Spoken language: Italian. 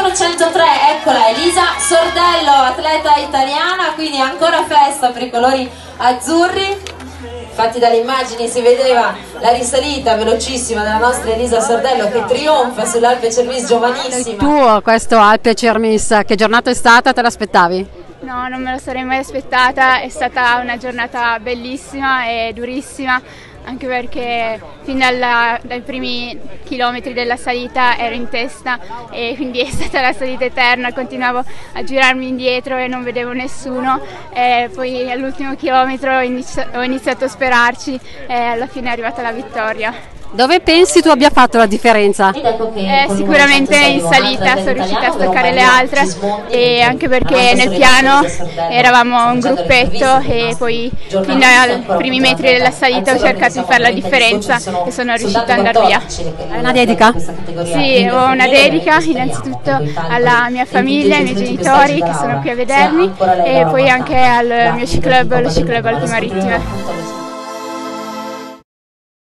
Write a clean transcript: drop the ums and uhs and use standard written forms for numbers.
numero 103, eccola Elisa Sordello, atleta italiana, quindi ancora festa per i colori azzurri. Infatti dalle immagini si vedeva la risalita velocissima della nostra Elisa Sordello che trionfa sull'Alpe Cermis, giovanissima. Tu questo Alpe Cermis, che giornata è stata? Te l'aspettavi? No, non me lo sarei mai aspettata, è stata una giornata bellissima e durissima, anche perché fin dai primi chilometri della salita ero in testa e quindi è stata la salita eterna, continuavo a girarmi indietro e non vedevo nessuno, e poi all'ultimo chilometro ho iniziato a sperarci e alla fine è arrivata la vittoria. Dove pensi tu abbia fatto la differenza? Sicuramente in salita, sono riuscita a staccare le altre, e anche perché nel piano eravamo un gruppetto e poi fino ai primi metri della salita ho cercato di fare la differenza e sono riuscita ad andare via. Hai una dedica? Sì, ho una dedica innanzitutto alla mia famiglia, ai miei genitori che sono qui a vedermi, e poi anche al mio sci club, lo Sci Club Alpi Marittime.